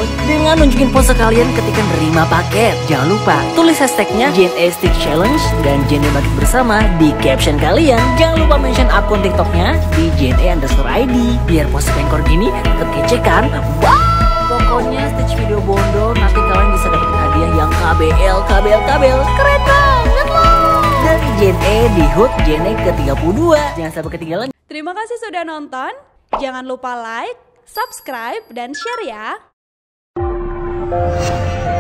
dengan nunjukin pose kalian ketika nerima paket. Jangan lupa tulis hashtagnya JNE Stick Challenge dan JNE Bagi Bersama di caption kalian. Jangan lupa mention akun TikToknya di JNE_ID biar pose pengkor gini kece kan? Wow! Pokoknya Stitch video Bondo nanti kalian bisa dapetin hadiah yang KBL keren banget loh. Dari JNE di HUT JNE ke-32. Jangan sampai ketinggalan. Terima kasih sudah nonton. Jangan lupa like, subscribe, dan share ya.